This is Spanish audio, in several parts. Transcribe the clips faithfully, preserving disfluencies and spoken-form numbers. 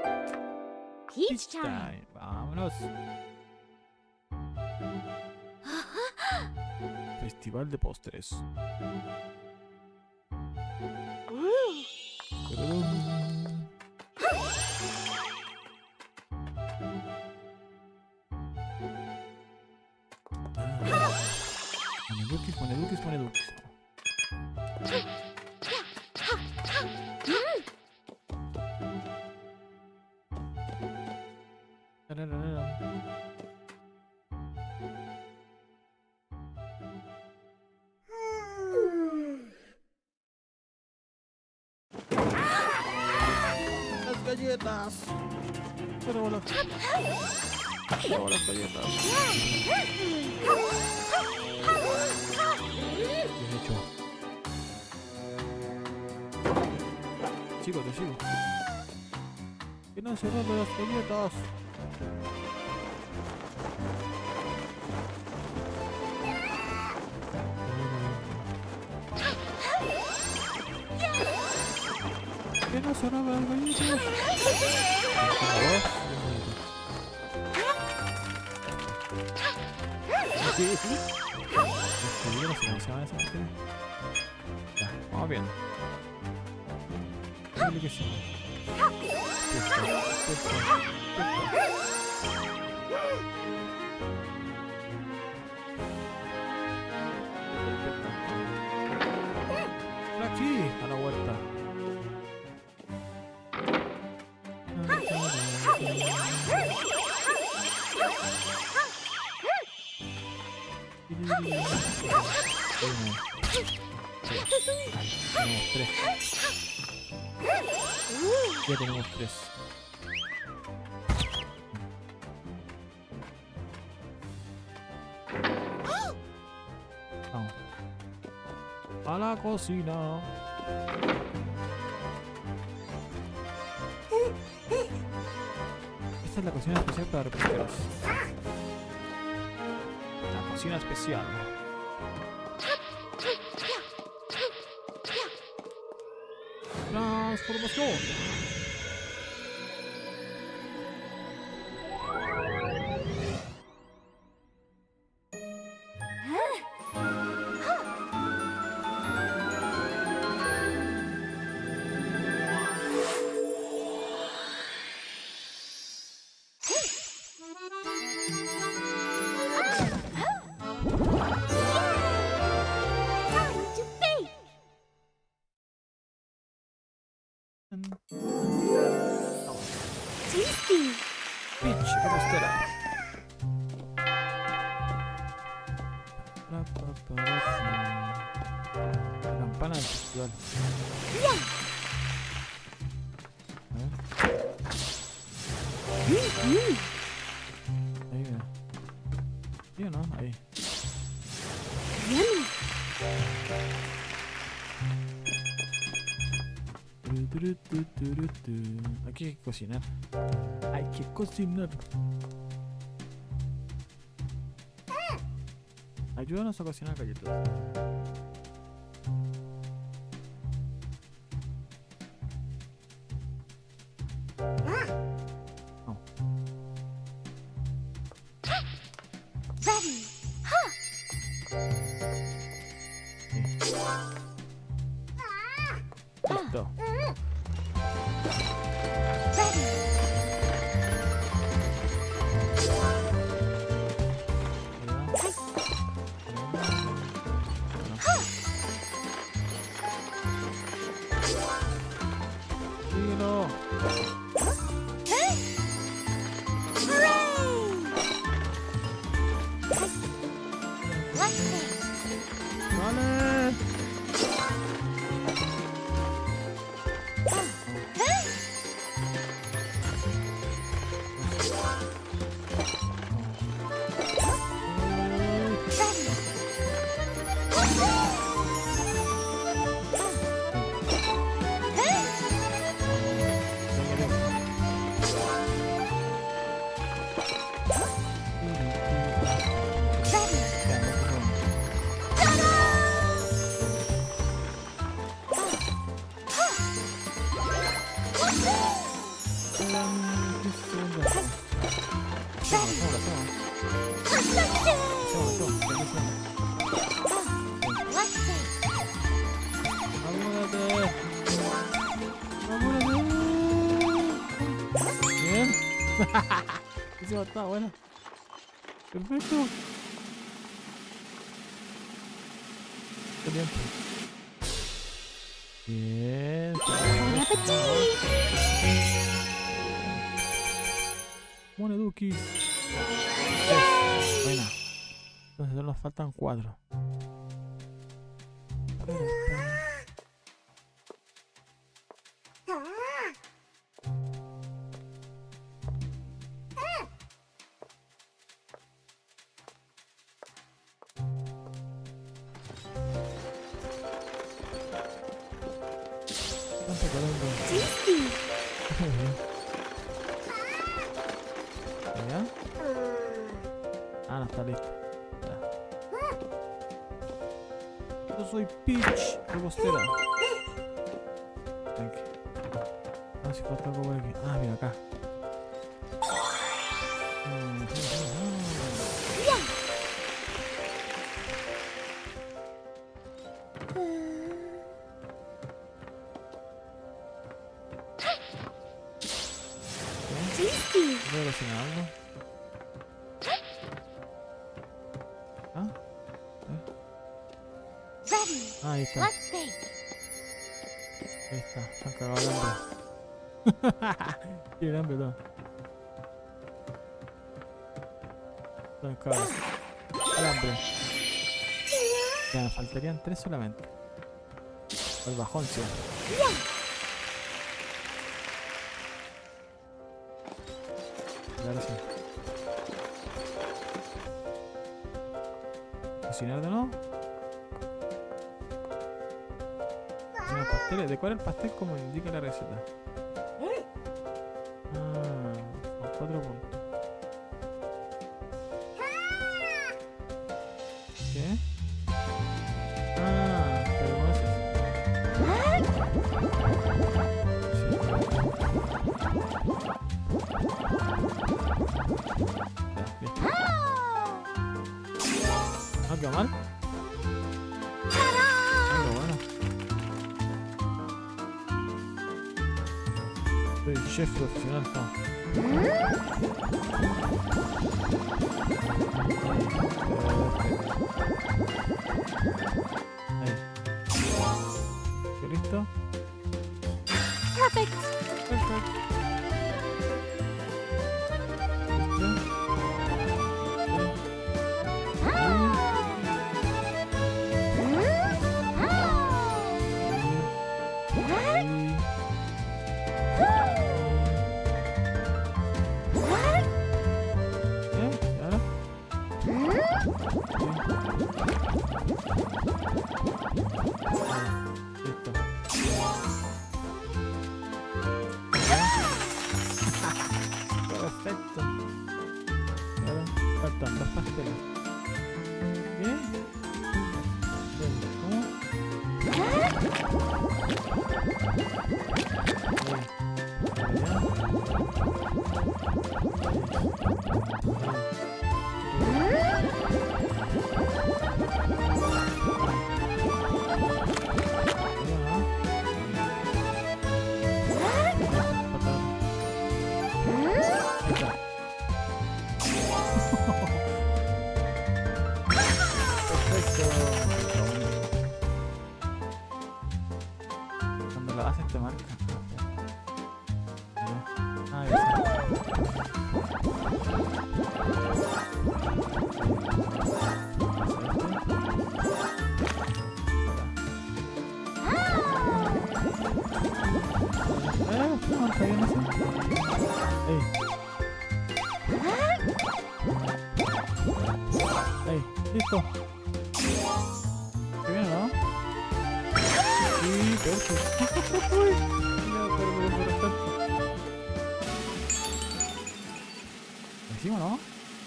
Peach time. Vámonos. Festival de postres. Monedukis, monedukis, monedukis. Las galletas. Pero las... Pero las galletas. Bien hecho. Sigo, te sigo. Que no se roben las galletas. Que no se roben las galletas. Sí, sí. Ya, vamos bien. Dale que sí. Aquí, a la vuelta. Tenemos tres. Ya tenemos tres. Vamos. A la cocina. Esta es la cocina especial para reporteros. La cocina especial. Transformación. Tasty. Peach, repostera. Campana del festival. A ver. Ahí mira. ¿Sí o no? Ahí. Yummy. Aquí hay que cocinar. Hay que cocinar. Ayúdanos a cocinar galletas. No. Ready. Huh. Listo. Ready. Síguelo. Vale. quedan quince segundos. Hacemos, hacemos, hacemos. Hacemos, hacemos. ¿Qué hacemos? Apúrate. Apúrate. Bien. Hicimos, está bueno. Perfecto. Qué tiempo. Bien. Bon appétit! Monedukis. Buena. Entonces solo nos faltan cuatro. Tanto calor. Tasty! ¿Ya? Ah, no está listo. Ya. Yo soy Peach, rebostera. Tranqui. A ver si falta algo por aquí. Ah, mira acá. Mm, mm, Tasty! ¿Voy a cocinar algo? ¿Ah? Ready! Ah, ahí está. Let's bake! Ahí está. Están cagados de hambre. Tienen hambre todo. Están cagados. El hambre. Ya, me faltarían tres solamente. El bajón, sí. Ahora sí. Cocinar de nuevo. Cocinar pasteles. ¿De cuál es el pastel? Como indica la receta. Ah, son cuatro puntos. ¿Qué? Ah, pero no es eso. Ya, listo. No quedó mal. Ah, qué bueno. Soy chef profesional, ¿no? Ahí. ¿Qué listo? Perfect! Perfecto. ¿Listo? Listo. Perfecto. Ahora faltan dos pasteles. Bien. Bien. Cuando lo haces te marca. Ah, ya. Eh, ¿qué marca bien eso? Ey. Ey, listo. ¿Qué bien, no? Sí, perfecto. Uy, no, pero me lo perfecto. ¿Encima no?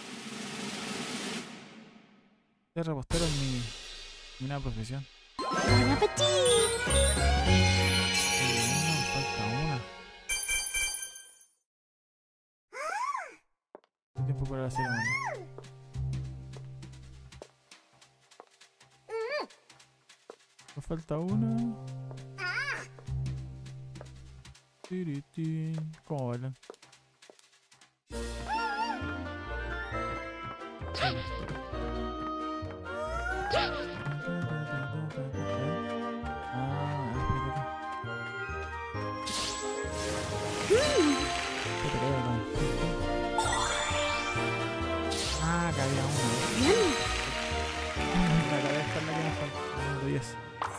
Ser repostero es mi, mi nueva profesión. Bon appétit! Tiempo para la ceremonia. Me falta una. Tiritín. ¿Cómo bailan? Ah, ah, que había una. La cabeza es la que me falta. Número diez.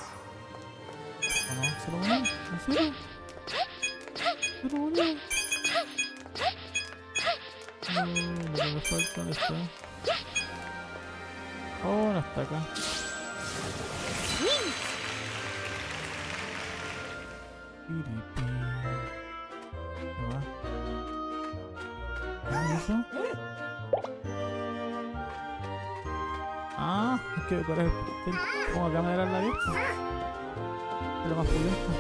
¿O no? ¿Se lo voló? ¿En serio? ¿Se lo voló? No, lo que me falta, ¿dónde está? Oh, no está acá. ¿Qué más? ¿Qué es eso? Ah, hay que decorar el pastel. Como acá me darán la vieja. Lo más pulento.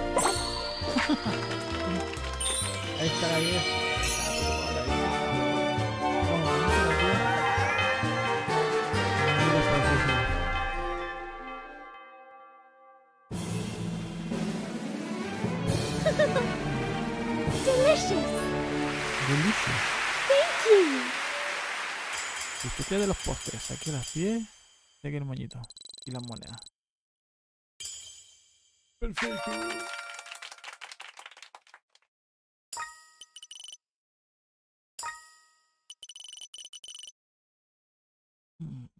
Ahí está la vieja. Vamos, vamos a la vieja. Mira esta cosa. Delicious. Delicioso. Thank you. Disfruté de los postres. Aquí las pies. Y aquí el moñito. Y las monedas. Perfecto. Mm.